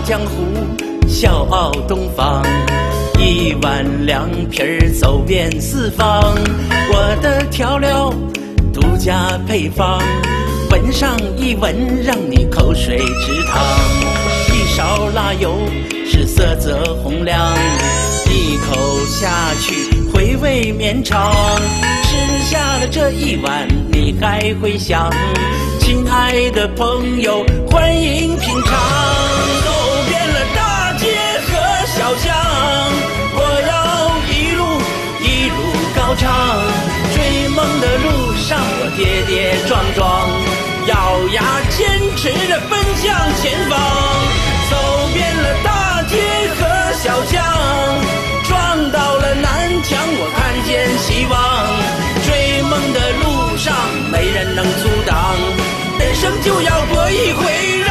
江湖，笑傲东方。1碗凉皮儿走遍四方，我的调料独家配方，闻上一闻让你口水直淌。1勺辣油是色泽红亮，一口下去回味绵长。吃下了这1碗，你还会想，亲爱的朋友，欢迎品尝。走遍了大街和小巷，我要一路高唱。追梦的路上，我跌跌撞撞，咬牙坚持着奔向前方。走遍了大街和小巷，撞到了南墙，我看见希望。追梦的路上，没人能阻挡，人生就要搏一回。